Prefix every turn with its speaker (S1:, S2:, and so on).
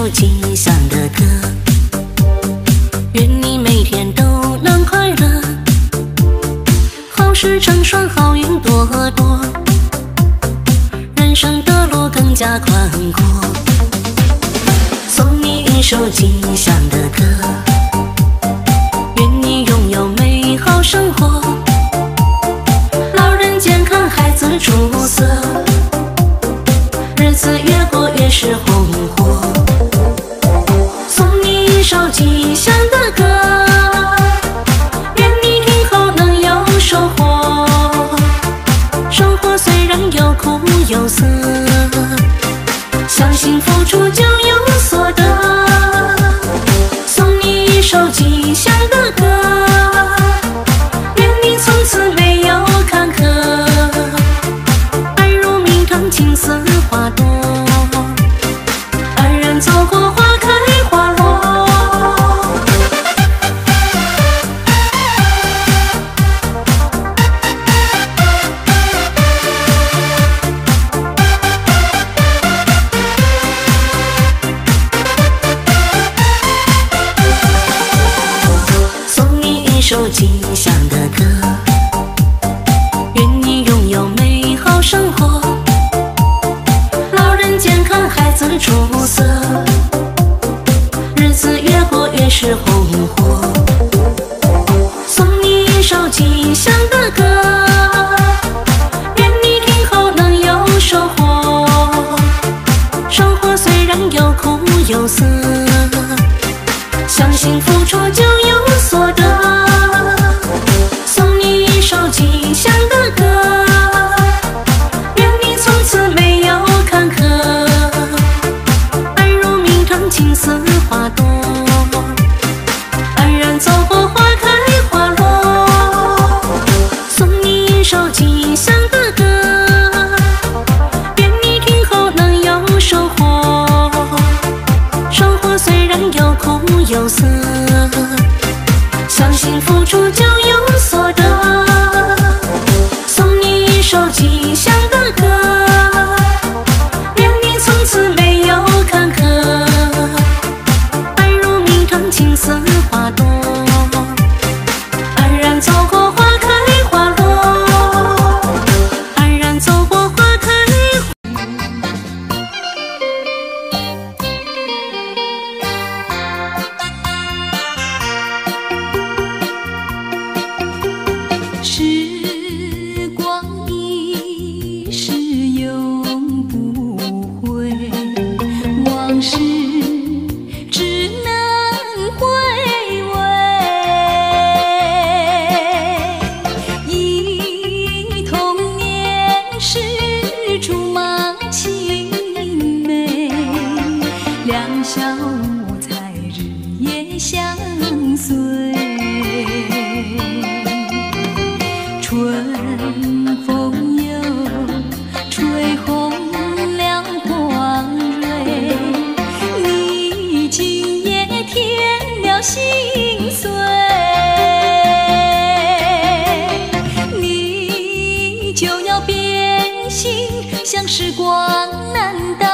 S1: 首吉祥的歌，愿你每天都能快乐，好事成双，好运多多，人生的路更加宽阔。送你一首吉祥的歌，愿你拥有美好生活，老人健康，孩子出色，日子越过越是红火。送你一首吉祥的歌，愿你听后能有收获，生活虽然有苦有涩，相信付出就有所得。送你一首吉祥的歌，愿你从此没有坎坷，爱如蜜糖，情似花朵，安然走过花开花落。送你一首吉祥的歌，愿你拥有美好生活，老人健康，孩子出色，日子越过越是红火。送你一首吉祥的歌，愿你听后能有收获，生活虽然有苦有涩，相信付出就有所得。送你一首吉祥的歌，愿你从此没有坎坷，爱如蜜糖，情似花朵，安然走过花开花落。送你一首吉祥的歌，愿你听后能有收获，生活虽然有苦有涩，相信付出就有所得。送你一首吉祥的歌，愿你从此没有坎坷，爱如蜜糖，情似花朵，安然走过花开花落，安然走过花开
S2: 时光一逝永不回，往事只能回味。忆童年时竹马青梅，两小无猜日夜相随。春风又吹红了花蕊，你今夜添了心碎，你就要变心，像时光难倒。